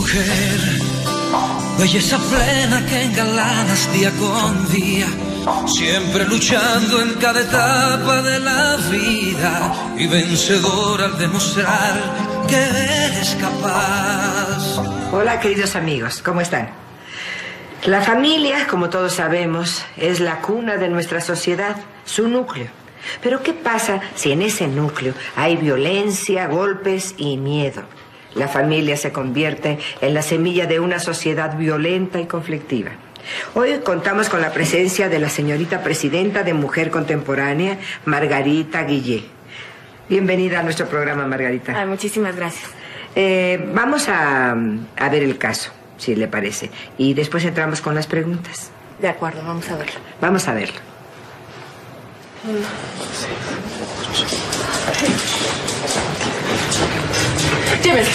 mujer, belleza plena que engalanas día con día, siempre luchando en cada etapa de la vida y vencedora al demostrar que eres capaz. Hola, queridos amigos, ¿cómo están? La familia, como todos sabemos, es la cuna de nuestra sociedad, su núcleo. Pero ¿qué pasa si en ese núcleo hay violencia, golpes y miedo? La familia se convierte en la semilla de una sociedad violenta y conflictiva. Hoy contamos con la presencia de la señorita presidenta de Mujer Contemporánea, Margarita Guillé. Bienvenida a nuestro programa, Margarita. Ay, muchísimas gracias. Vamos a ver el caso, si le parece. Y después entramos con las preguntas. De acuerdo, vamos a verlo. Vamos a verlo. Llévelo.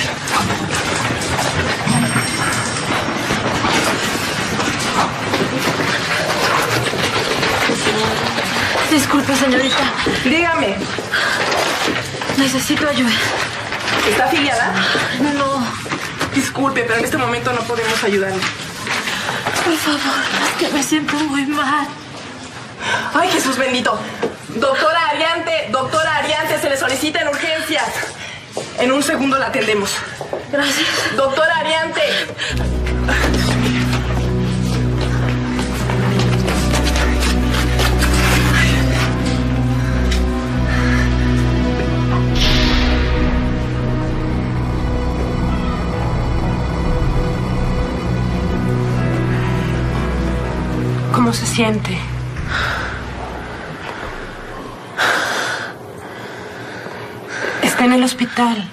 Disculpe, señorita. Dígame. Necesito ayuda. ¿Está afiliada? No. Disculpe, pero en este momento no podemos ayudarle. Por favor, es que me siento muy mal. ¡Ay, Jesús bendito! Doctora Ariante, se le solicita en urgencias. En un segundo la atendemos. Gracias. Doctora Ariante. ¿Cómo se siente? Está en el hospital.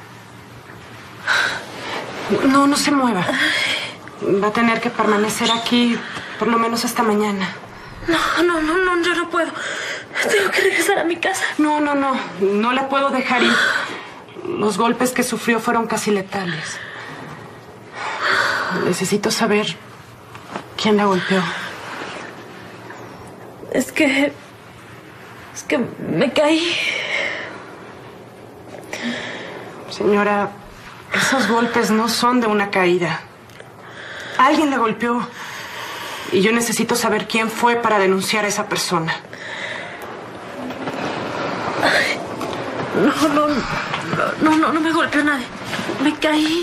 No se mueva. Va a tener que permanecer aquí por lo menos hasta mañana. No, yo no puedo. Tengo que regresar a mi casa. No la puedo dejar ir. Los golpes que sufrió fueron casi letales. Necesito saber quién la golpeó. Es que me caí. Señora, esos golpes no son de una caída. Alguien la golpeó. Y yo necesito saber quién fue para denunciar a esa persona. No me golpeó nadie. Me caí.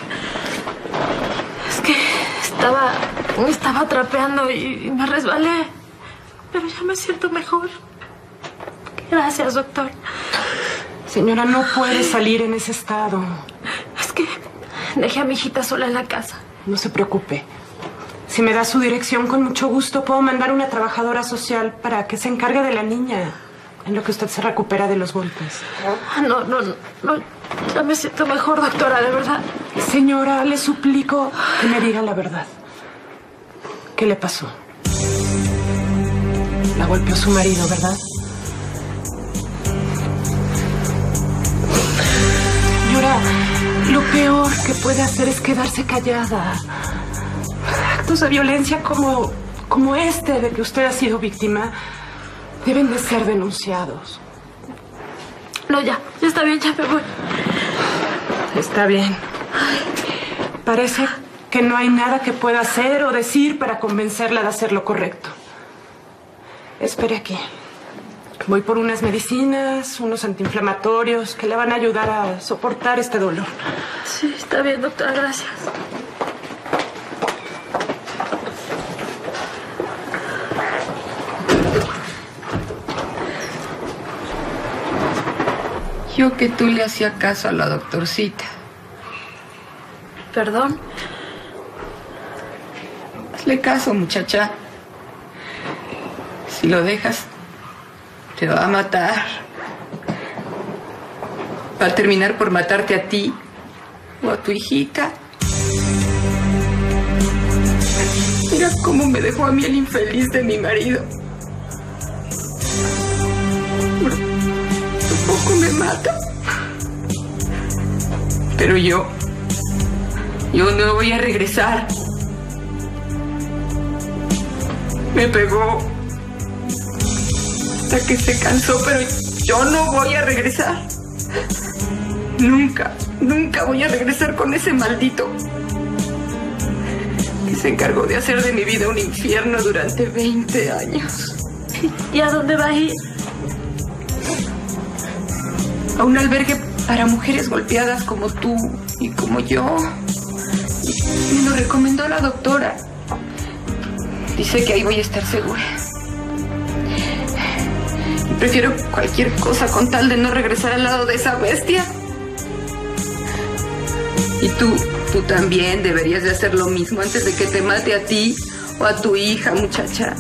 Es que estaba trapeando y me resbalé. Pero ya me siento mejor. Gracias, doctor. Señora, no puede salir en ese estado. Es que dejé a mi hijita sola en la casa. No se preocupe. Si me da su dirección, con mucho gusto puedo mandar una trabajadora social para que se encargue de la niña en lo que usted se recupera de los golpes. No. Ya me siento mejor, doctora, de verdad. Señora, le suplico que me diga la verdad. ¿Qué le pasó? La golpeó su marido, ¿verdad? Señora, lo peor que puede hacer es quedarse callada. Actos de violencia como este de que usted ha sido víctima deben de ser denunciados. No, ya está bien, ya me voy. Está bien. Parece que no hay nada que pueda hacer o decir para convencerla de hacer lo correcto. Espere aquí. Voy por unas medicinas, unos antiinflamatorios que le van a ayudar a soportar este dolor. Sí, está bien, doctora, gracias. Yo que tú le hacía caso a la doctorcita. ¿Perdón? Hazle caso, muchacha. Si lo dejas, te va a matar. Va a terminar por matarte a ti o a tu hijita. Mira cómo me dejó a mí el infeliz de mi marido. Por poco me mata. Pero yo no voy a regresar. Me pegó hasta que se cansó, pero yo no voy a regresar. Nunca. Nunca voy a regresar con ese maldito que se encargó de hacer de mi vida un infierno durante 20 años. ¿Y a dónde va a ir? A un albergue para mujeres golpeadas como tú y como yo. Me lo recomendó la doctora. Dice que ahí voy a estar segura. Y prefiero cualquier cosa con tal de no regresar al lado de esa bestia. Y tú también deberías de hacer lo mismo antes de que te mate a ti o a tu hija, muchacha.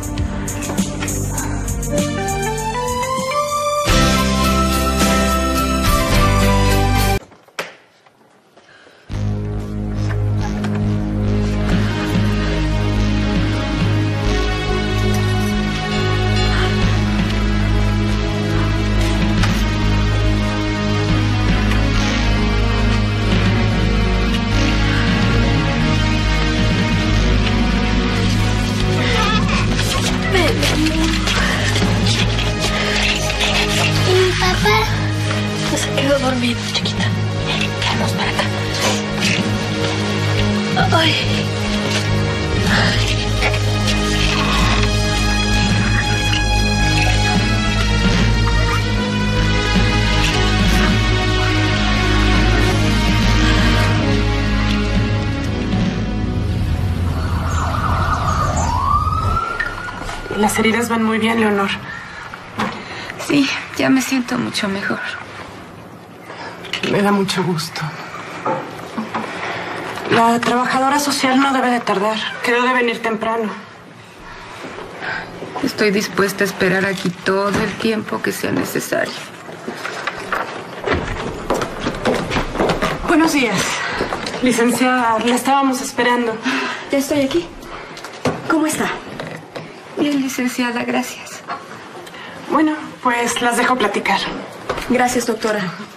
Dormido, chiquita. Vamos para acá. Ay. Las heridas van muy bien, Leonor. Sí, ya me siento mucho mejor. Me da mucho gusto. La trabajadora social no debe de tardar. Quedó de venir temprano. Estoy dispuesta a esperar aquí todo el tiempo que sea necesario. Buenos días. Licenciada, la estábamos esperando. Ya estoy aquí. ¿Cómo está? Bien, licenciada, gracias. Bueno, pues las dejo platicar. Gracias, doctora.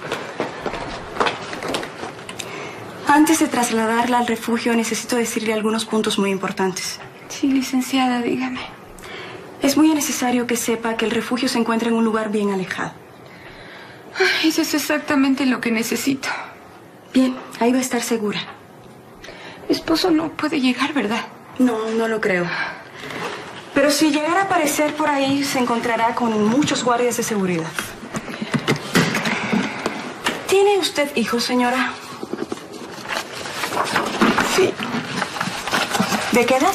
Antes de trasladarla al refugio, necesito decirle algunos puntos muy importantes. Sí, licenciada, dígame. Es muy necesario que sepa que el refugio se encuentra en un lugar bien alejado. Ay, eso es exactamente lo que necesito. Bien, ahí va a estar segura. Mi esposo no puede llegar, ¿verdad? No, no lo creo. Pero si llegara a aparecer por ahí, se encontrará con muchos guardias de seguridad. ¿Tiene usted hijos, señora? Sí. ¿De qué edad?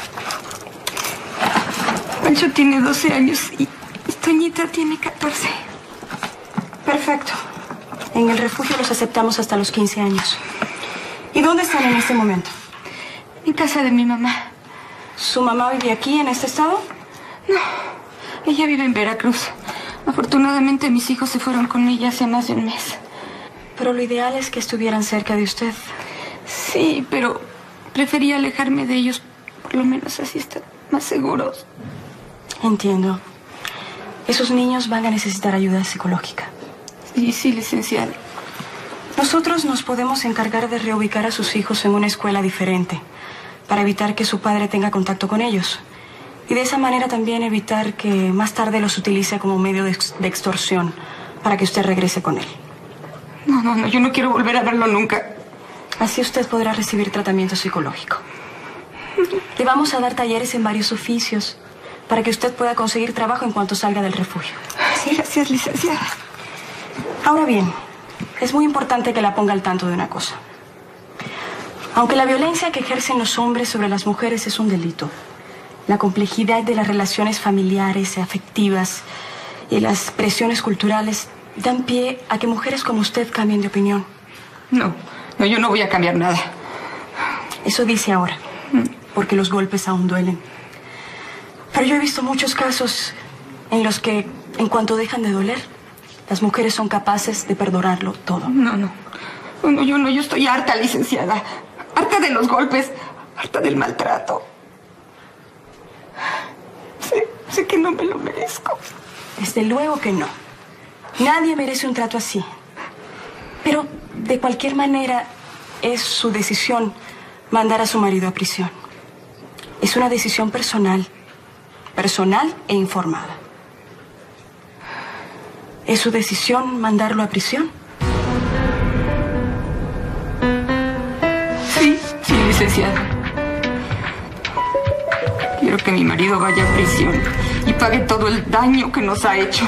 Pancho tiene 12 años y Toñita tiene 14. Perfecto. En el refugio los aceptamos hasta los 15 años. ¿Y dónde están en este momento? En casa de mi mamá. ¿Su mamá vive aquí, en este estado? No, ella vive en Veracruz. Afortunadamente mis hijos se fueron con ella hace más de un mes. Pero lo ideal es que estuvieran cerca de usted. Sí, pero prefería alejarme de ellos. Por lo menos así están más seguros. Entiendo. Esos niños van a necesitar ayuda psicológica. Sí, licenciada. Nosotros nos podemos encargar de reubicar a sus hijos en una escuela diferente, para evitar que su padre tenga contacto con ellos. Y de esa manera también evitar que más tarde los utilice como medio de extorsión para que usted regrese con él. No, yo no quiero volver a verlo nunca. Así usted podrá recibir tratamiento psicológico. Le vamos a dar talleres en varios oficios para que usted pueda conseguir trabajo en cuanto salga del refugio. Sí, gracias, licenciada. Ahora bien, es muy importante que la ponga al tanto de una cosa. Aunque la violencia que ejercen los hombres sobre las mujeres es un delito, la complejidad de las relaciones familiares y afectivas y las presiones culturales dan pie a que mujeres como usted cambien de opinión. No, yo no voy a cambiar nada. Eso dice ahora, porque los golpes aún duelen. Pero yo he visto muchos casos en los que, en cuanto dejan de doler, las mujeres son capaces de perdonarlo todo. No, yo estoy harta, licenciada. Harta de los golpes, harta del maltrato. Sé que no me lo merezco. Desde luego que no. Nadie merece un trato así. Pero, de cualquier manera, es su decisión mandar a su marido a prisión. Es una decisión personal e informada. ¿Es su decisión mandarlo a prisión? licenciada. Quiero que mi marido vaya a prisión y pague todo el daño que nos ha hecho.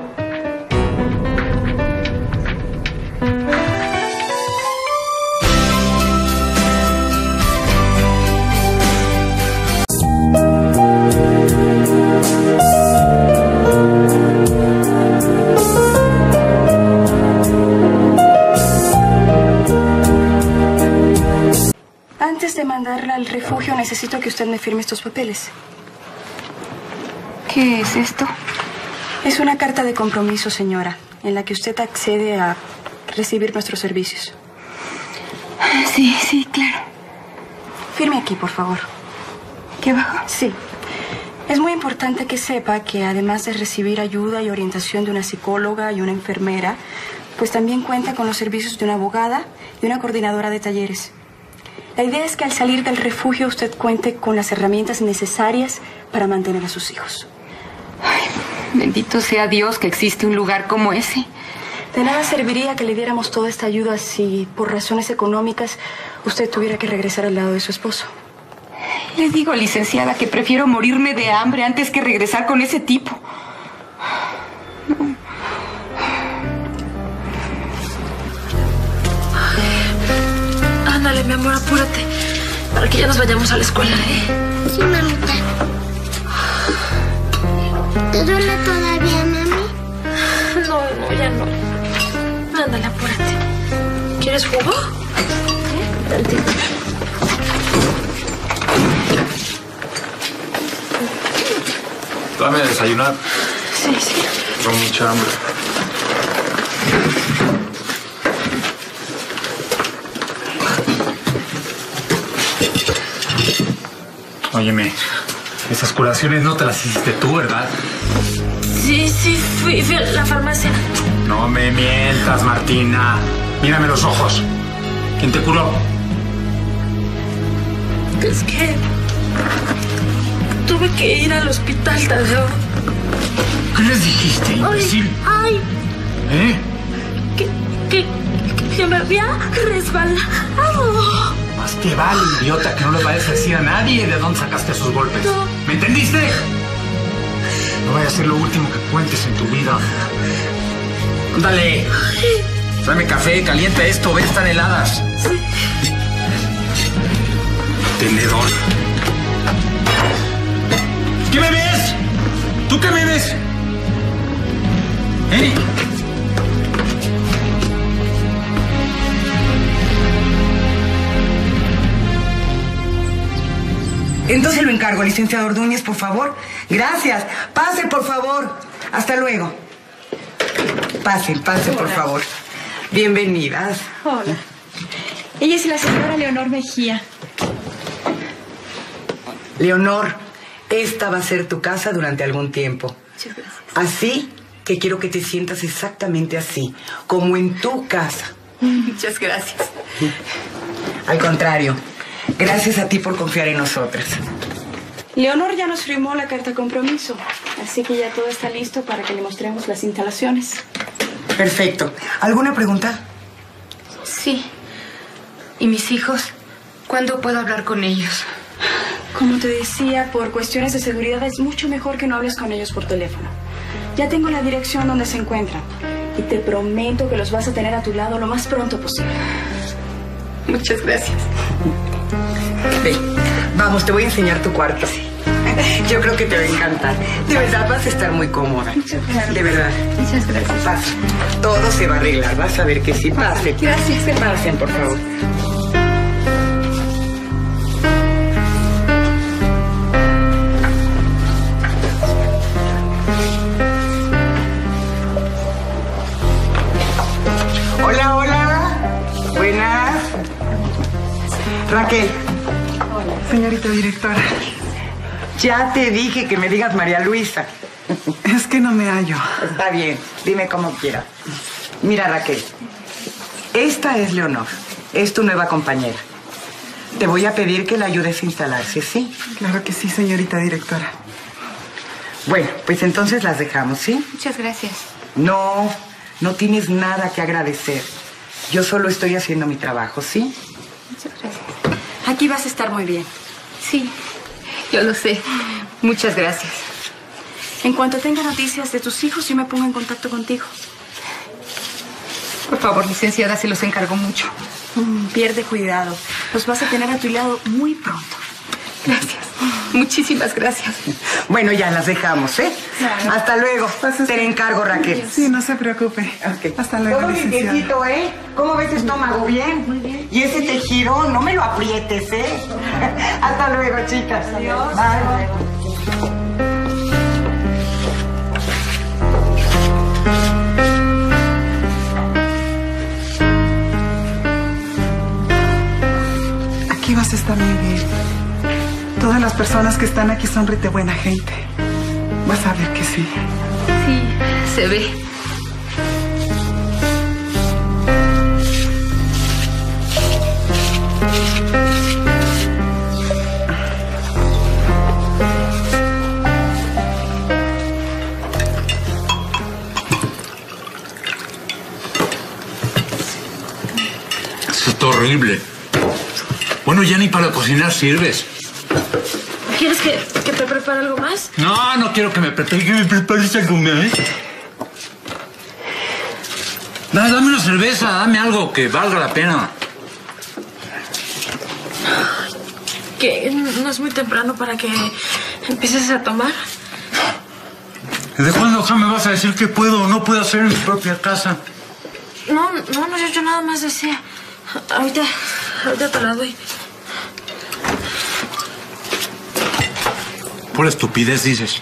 Antes de mandarla al refugio, necesito que usted me firme estos papeles. ¿Qué es esto? Es una carta de compromiso, señora, en la que usted accede a recibir nuestros servicios. Sí, claro. Firme aquí, por favor. ¿Qué abajo? Sí. Es muy importante que sepa que además de recibir ayuda y orientación de una psicóloga y una enfermera, pues también cuenta con los servicios de una abogada y una coordinadora de talleres. La idea es que al salir del refugio usted cuente con las herramientas necesarias para mantener a sus hijos. Ay, bendito sea Dios que existe un lugar como ese. De nada serviría que le diéramos toda esta ayuda si, por razones económicas, usted tuviera que regresar al lado de su esposo. Le digo, licenciada, que prefiero morirme de hambre antes que regresar con ese tipo. No. Ándale, mi amor, apúrate. Para que ya nos vayamos a la escuela, ¿eh? Sí, mamita. ¿Te duele todavía, mami? No, ya no. Ándale, apúrate. ¿Quieres jugo? Tantito. Dame a desayunar. Sí. Tengo mucha hambre. Óyeme, esas curaciones no te las hiciste tú, ¿verdad? Sí, fui a la farmacia. No me mientas, Martina. Mírame los ojos. ¿Quién te curó? Es que tuve que ir al hospital, Tadeo. ¿Qué les dijiste, imbécil? Ay, ¿Eh? que me había resbalado. Más te vale, idiota, que no le vayas a decir a nadie de dónde sacaste esos golpes. No. ¿Me entendiste? No vaya a ser lo último que cuentes en tu vida. Ándale. Tráeme café, calienta esto, ven, están heladas. Sí. Tenedor. ¿Qué me ves? ¿Tú qué me ves? ¿Eh? Entonces lo encargo, licenciado Ordóñez, por favor. Gracias. Pase, por favor. Hasta luego. Pasen, por favor. Bienvenidas. Hola. Ella es la señora Leonor Mejía. Leonor, esta va a ser tu casa durante algún tiempo. Muchas gracias. Así que quiero que te sientas exactamente así, como en tu casa. Muchas gracias. Al contrario, gracias a ti por confiar en nosotras. Leonor ya nos firmó la carta de compromiso, así que ya todo está listo para que le mostremos las instalaciones. Perfecto. ¿Alguna pregunta? Sí. ¿Y mis hijos? ¿Cuándo puedo hablar con ellos? Como te decía, por cuestiones de seguridad es mucho mejor que no hables con ellos por teléfono. Ya tengo la dirección donde se encuentran y te prometo que los vas a tener a tu lado lo más pronto posible. Muchas gracias. Ven, vamos, te voy a enseñar tu cuarto. Yo creo que te va a encantar. De verdad vas a estar muy cómoda. Muchas gracias. De verdad. Muchas gracias. Pasa. Todo se va a arreglar. Vas a ver que sí. Pasen. Gracias. Pasen, por favor. Hola. Buenas. Raquel. Señorita directora. Ya te dije que me digas María Luisa. Es que no me hallo. Está bien, dime como quieras. Mira, Raquel, esta es Leonor, es tu nueva compañera. Te voy a pedir que la ayudes a instalarse, ¿sí? Claro que sí, señorita directora. Bueno, pues entonces las dejamos, ¿sí? Muchas gracias. No tienes nada que agradecer. Yo solo estoy haciendo mi trabajo, ¿sí? Muchas gracias. Aquí vas a estar muy bien. Sí, yo lo sé. Muchas gracias. En cuanto tenga noticias de tus hijos, yo me pongo en contacto contigo. Por favor, licenciada, se los encargo mucho. Pierde cuidado. Los vas a tener a tu lado muy pronto. Gracias. Muchísimas gracias. Bueno, ya las dejamos, ¿eh? Claro. Hasta luego. Te encargo, Raquel. Sí, no se preocupe. Okay. Hasta luego, Todo licenciada. limpiecito, ¿eh? ¿Cómo ves estómago? ¿Bien? Muy bien. Y ese tejido, no me lo aprietes, ¿eh? Hasta luego, chicas. Adiós. Bye. Aquí vas a estar muy bien. Todas las personas que están aquí son rete buena gente. Vas a ver que sí. Sí, se ve. Eso está horrible. Bueno, ya ni para cocinar sirves. ¿Quieres que te prepare algo más? No, no quiero que me prepares algo más. Dame una cerveza, dame algo que valga la pena. ¿Que no es muy temprano para que empieces a tomar? ¿De cuándo acá me vas a decir qué puedo o no puedo hacer en mi propia casa? No, yo nada más decía. Ahorita te la doy. Pura estupidez, dices.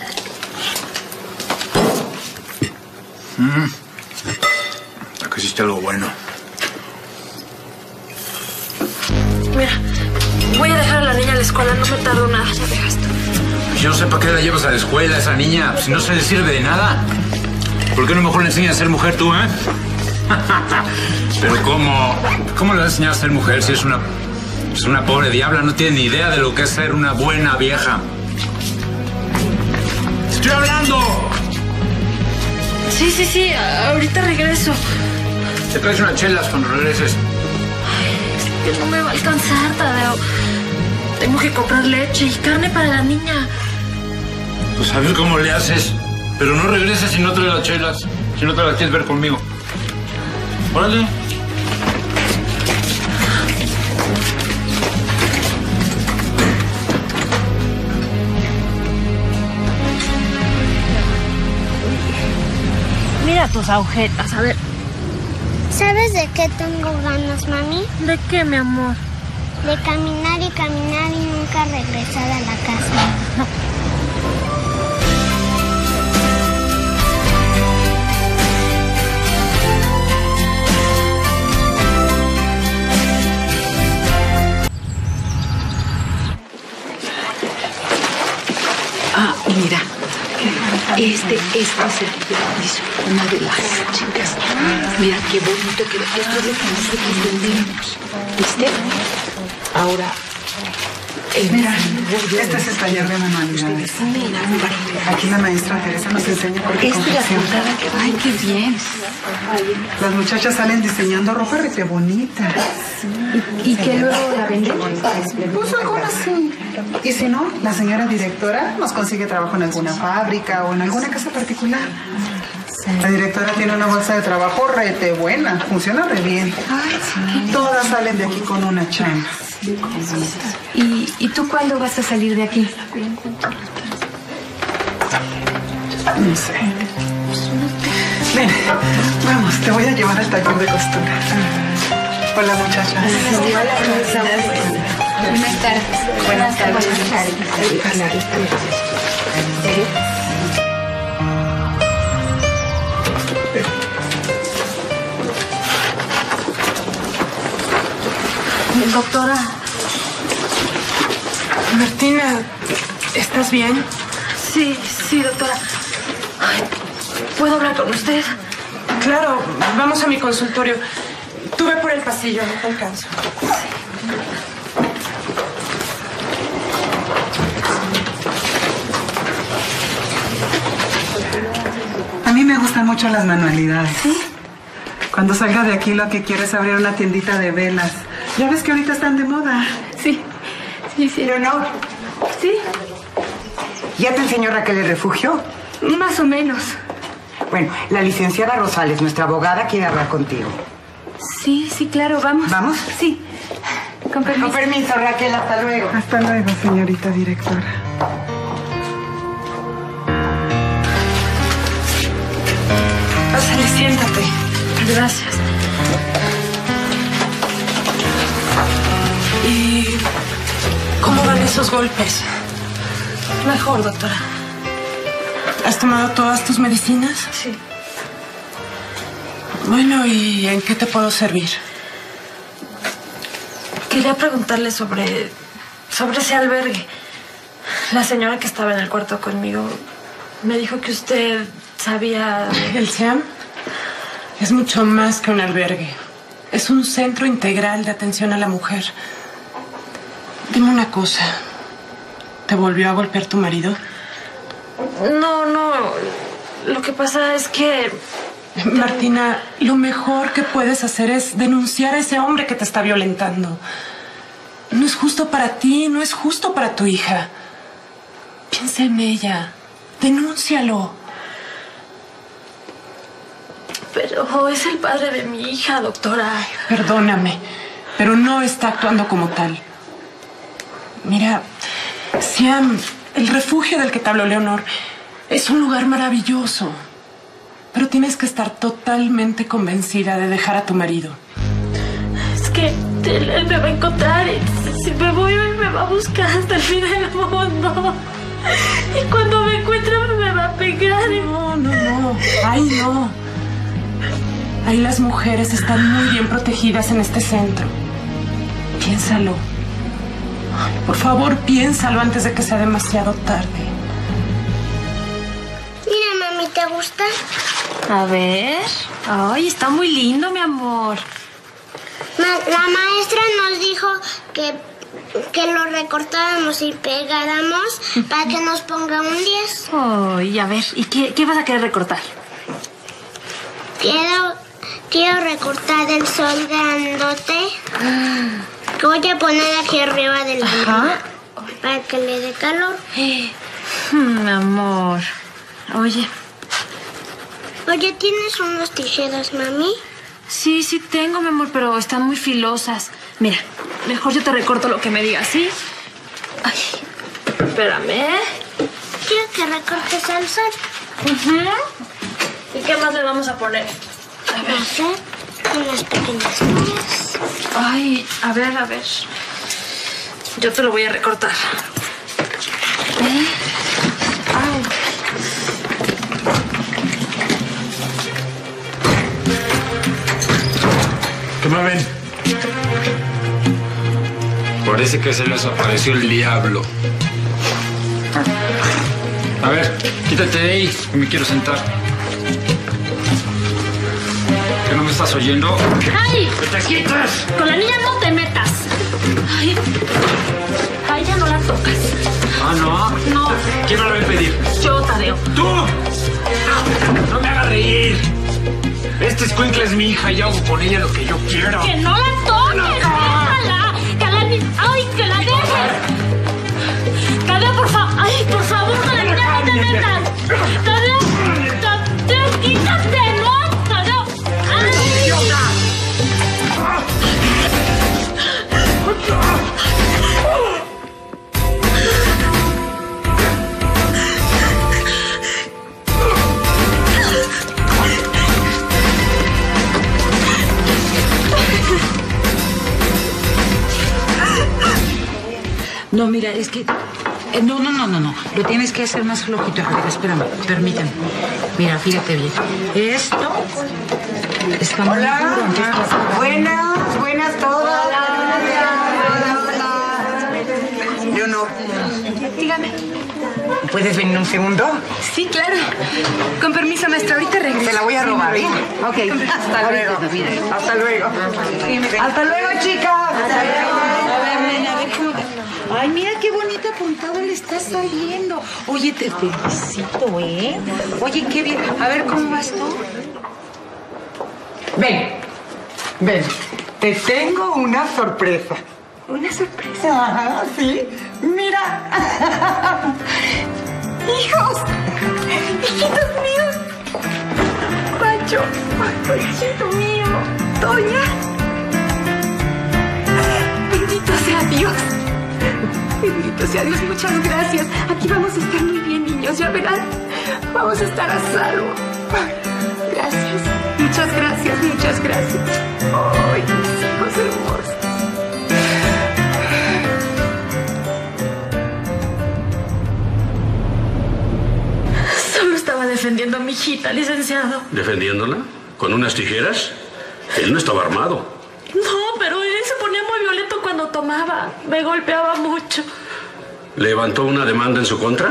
Acá hiciste algo bueno. Mira, voy a dejar a la niña a la escuela, no me tardo nada, ya dejas tú. Yo no sé para qué la llevas a la escuela, esa niña. Si no se le sirve de nada. ¿Por qué no mejor le enseñas a ser mujer tú, eh? Pero ¿cómo le vas a enseñar a ser mujer si es una pobre diabla? No tiene ni idea de lo que es ser una buena vieja. ¡Estoy hablando! Sí, ahorita regreso. Te traes unas chelas cuando regreses. Ay, es que no me va a alcanzar, Tadeo. Tengo que comprar leche y carne para la niña. Pues a ver cómo le haces. Pero no regreses si no traes las chelas. Si no te las quieres ver conmigo. Órale. Mira tus agujetas, a ver. ¿Sabes de qué tengo ganas, mami? ¿De qué, mi amor? De caminar y caminar y nunca regresar a la casa. Mira, este es una de las chicas. Mira qué bonito que esto es lo que nosotros vendemos. ¿Viste? Ahora, Mira, este es el taller de manualidades. Aquí la maestra Teresa nos enseña por qué confección. Ay, qué bien. Las muchachas salen diseñando ropa rete bonita. ¿Y que luego la venden? Pues algunas sí. Y si no, la señora directora nos consigue trabajo en alguna fábrica o en alguna casa particular. La directora tiene una bolsa de trabajo rete buena, funciona re bien. Todas salen de aquí con una chamba. ¿Y tú cuándo vas a salir de aquí? No sé. Ven, vamos, te voy a llevar al taller de costura. Hola, muchachas. Buenas tardes. Buenas tardes. Doctora. Martina, ¿estás bien? Sí, doctora. Ay, ¿puedo hablar con usted? Claro, vamos a mi consultorio. Tú ve por el pasillo, no te alcanzo. A mí me gustan mucho las manualidades. ¿Sí? Cuando salga de aquí lo que quiero es abrir una tiendita de velas. Ya ves que ahorita están de moda. Sí, Sí, sí. Leonor. Sí. ¿Ya te enseñó Raquel el refugio? Más o menos. Bueno, la licenciada Rosales, nuestra abogada, quiere hablar contigo. Sí, sí, claro, vamos. ¿Vamos? Sí. Con permiso. Con permiso, Raquel, hasta luego. Hasta luego, señorita directora. Pásale, siéntate. Gracias. ¿Y cómo van esos golpes? Mejor, doctora. ¿Has tomado todas tus medicinas? Sí. Bueno, ¿y en qué te puedo servir? Quería preguntarle sobre ese albergue. La señora que estaba en el cuarto conmigo me dijo que usted sabía... El SEAM es mucho más que un albergue. Es un centro integral de atención a la mujer. Dime una cosa. ¿Te volvió a golpear tu marido? No. Lo que pasa es que... Martina, lo mejor que puedes hacer es denunciar a ese hombre que te está violentando. No es justo para ti, no es justo para tu hija. Piensa en ella. Denúncialo. Pero es el padre de mi hija, doctora. Perdóname, pero no está actuando como tal. Mira, Siam, el refugio del que te habló Leonor, es un lugar maravilloso. Pero tienes que estar totalmente convencida de dejar a tu marido. Es que él me va a encontrar y si me voy, él me va a buscar hasta el fin del mundo. Y cuando me encuentre, me va a pegar. No. Ay, no. Ahí las mujeres están muy bien protegidas en este centro. Piénsalo. Ay, por favor, piénsalo antes de que sea demasiado tarde. Mira, mami, ¿te gusta? A ver. Ay, está muy lindo, mi amor. La maestra nos dijo que lo recortáramos y pegáramos para que nos ponga un 10. Ay, a ver, ¿y qué vas a querer recortar? Quiero recortar el sol grandote que voy a poner aquí arriba del libro para que le dé calor. Mi amor. Oye, ¿tienes unos tijeras, mami? Sí tengo, mi amor, pero están muy filosas. Mira, mejor yo te recorto lo que me digas, ¿sí? Ay, espérame. Quiero que recortes el sol. ¿Y qué más le vamos a poner? A ver, unas pequeñas flores. Ay, a ver. Yo te lo voy a recortar. Ay. ¿Qué me ven? Parece que se les apareció el diablo. A ver, quítate de ahí, que me quiero sentar. ¿Que no me estás oyendo? ¡Ay! ¡Que te quites! Con la niña no te metas. Ay, ya no la tocas. Ah, ¿no? No. ¿Quién me lo va a impedir? Yo, Tadeo. ¡Tú! ¡No me hagas reír! Este escuincle es mi hija y hago con ella lo que yo quiero. ¡Que no la toques! ¡Déjala! ¡Ay, que la dejes! Tadeo, por favor. ¡Ay, por favor, con la niña no te metas! ¡Tadeo, quítate! ¡No, Tadeo! ¡Ay! ¡Idiota! No, mira, es que... No. Lo tienes que hacer más flojito. A ver, espérame, permíteme. Mira, fíjate bien. Esto está muy duro. Buenas todas. Hola. Leonor. Dígame. ¿Puedes venir un segundo? Sí, claro. Con permiso, maestra, ahorita regreso. Te la voy a robar, ¿eh? Ok. Hasta luego. Hasta luego. Hasta luego, chicas. Hasta luego. A ver cómo te... Ay, mira qué bonita puntada le está saliendo. Oye, te felicito, ¿eh? Oye, qué bien. A ver, ¿cómo vas tú? Ven. Te tengo una sorpresa. Una sorpresa. Ah, sí. Mira. ¡Hijos! ¡Hijitos míos! Pancho, hijito mío. Toña. Bendito sea Dios. Bendito sea Dios, muchas gracias. Aquí vamos a estar muy bien, niños, ya verán. Vamos a estar a salvo. Gracias, muchas gracias, muchas gracias. Ay, mis hijos hermosos. Solo estaba defendiendo a mi hijita, licenciado. ¿Defendiéndola? ¿Con unas tijeras? Él no estaba armado. No, pero él se ponía muy violento cuando tomaba. Me golpeaba mucho. ¿Levantó una demanda en su contra?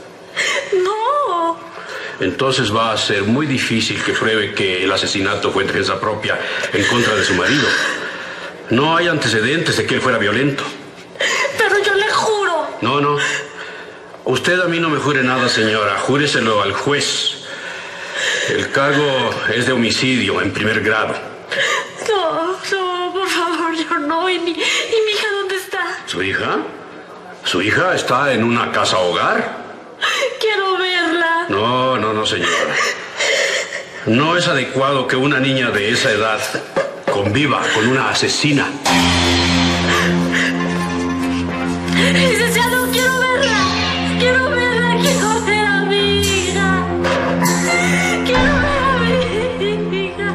No. Entonces va a ser muy difícil que pruebe que el asesinato fue en defensa propia en contra de su marido. No hay antecedentes de que él fuera violento. Pero yo le juro. No. Usted a mí no me jure nada, señora. Júreselo al juez. El cargo es de homicidio en primer grado. No, por favor, yo no. ¿Y mi hija dónde está? ¿Su hija? ¿Su hija está en una casa hogar? Quiero verla. No, señora. No es adecuado que una niña de esa edad conviva con una asesina. Licenciado, quiero verla. Quiero ver a mi hija. Quiero ver a mi hija.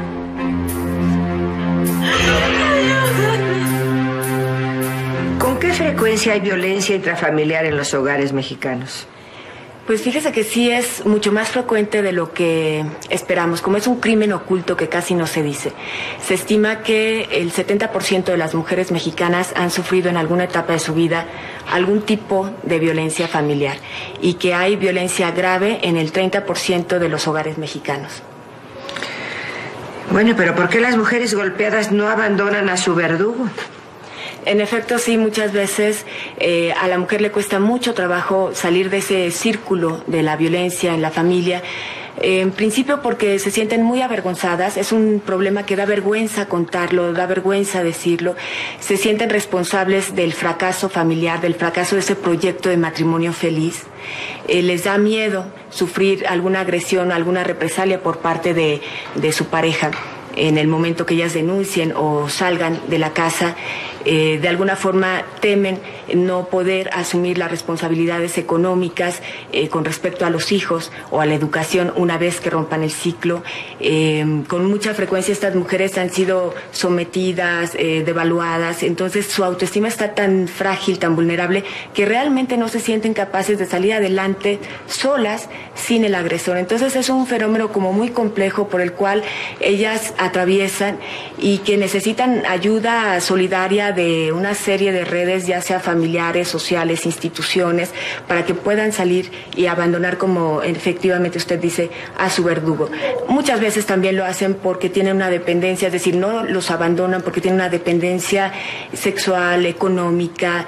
¿Con qué frecuencia hay violencia intrafamiliar en los hogares mexicanos? Pues fíjese que sí es mucho más frecuente de lo que esperamos. Como es un crimen oculto que casi no se dice. Se estima que el 70% de las mujeres mexicanas han sufrido en alguna etapa de su vida algún tipo de violencia familiar y que hay violencia grave en el 30% de los hogares mexicanos. Bueno, pero ¿por qué las mujeres golpeadas no abandonan a su verdugo? En efecto, sí, muchas veces a la mujer le cuesta mucho trabajo salir de ese círculo de la violencia en la familia. En principio porque se sienten muy avergonzadas, es un problema que da vergüenza contarlo, da vergüenza decirlo. Se sienten responsables del fracaso familiar, del fracaso de ese proyecto de matrimonio feliz. Les da miedo sufrir alguna agresión, alguna represalia por parte de su pareja. En el momento que ellas denuncien o salgan de la casa, de alguna forma temen no poder asumir las responsabilidades económicas con respecto a los hijos o a la educación una vez que rompan el ciclo. Con mucha frecuencia estas mujeres han sido sometidas, devaluadas, entonces su autoestima está tan frágil, tan vulnerable, que realmente no se sienten capaces de salir adelante solas sin el agresor. Entonces es un fenómeno como muy complejo por el cual ellas atraviesan y que necesitan ayuda solidaria de una serie de redes, ya sea familiares, sociales, instituciones, para que puedan salir y abandonar, como efectivamente usted dice, a su verdugo. Muchas veces también lo hacen porque tienen una dependencia, es decir, no los abandonan porque tienen una dependencia sexual, económica,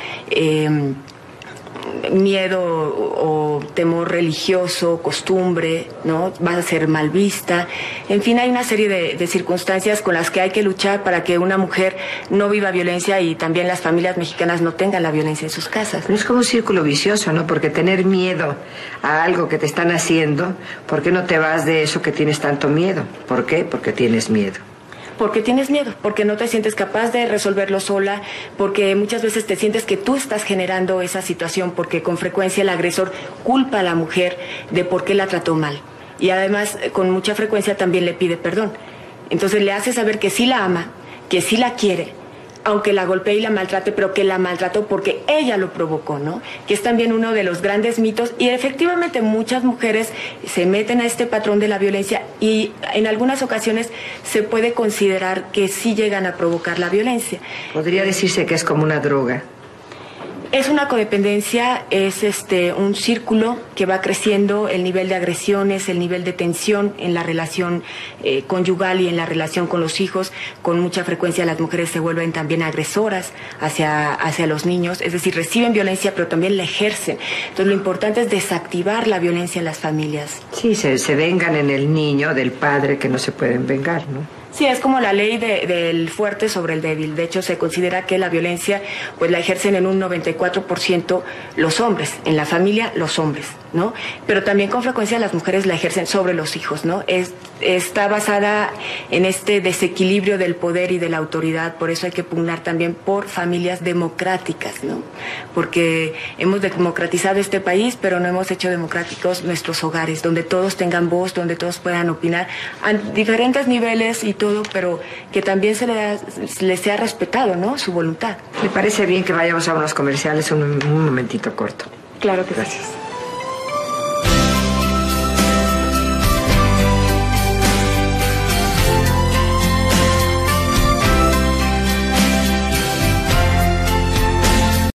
miedo o temor religioso, costumbre, ¿no? Va a ser mal vista. En fin, hay una serie de circunstancias con las que hay que luchar para que una mujer no viva violencia y también las familias mexicanas no tengan la violencia en sus casas. Pero es como un círculo vicioso, ¿no? Porque tener miedo a algo que te están haciendo, ¿por qué no te vas de eso que tienes tanto miedo? ¿Por qué? Porque tienes miedo. Porque tienes miedo, porque no te sientes capaz de resolverlo sola, porque muchas veces te sientes que tú estás generando esa situación, porque con frecuencia el agresor culpa a la mujer de por qué la trató mal. Y además, con mucha frecuencia también le pide perdón. Entonces le hace saber que sí la ama, que sí la quiere, aunque la golpee y la maltrate, pero que la maltrató porque ella lo provocó, ¿no? Que es también uno de los grandes mitos. Y efectivamente muchas mujeres se meten a este patrón de la violencia y en algunas ocasiones se puede considerar que sí llegan a provocar la violencia. Podría decirse que es como una droga. Es una codependencia, es un círculo que va creciendo el nivel de agresiones, el nivel de tensión en la relación conyugal y en la relación con los hijos. Con mucha frecuencia las mujeres se vuelven también agresoras hacia los niños, es decir, reciben violencia pero también la ejercen. Entonces lo importante es desactivar la violencia en las familias. Sí, se vengan en el niño del padre que no se pueden vengar, ¿no? Sí, es como la ley del fuerte sobre el débil. De hecho, se considera que la violencia pues la ejercen en un 94% los hombres, en la familia los hombres, ¿no? Pero también con frecuencia las mujeres la ejercen sobre los hijos, ¿no? Está basada en este desequilibrio del poder y de la autoridad, por eso hay que pugnar también por familias democráticas, ¿no? Porque hemos democratizado este país, pero no hemos hecho democráticos nuestros hogares, donde todos tengan voz, donde todos puedan opinar a diferentes niveles y todo, pero que también se les sea respetado, ¿no? Su voluntad. Me parece bien que vayamos a unos comerciales un momentito corto. Claro que gracias.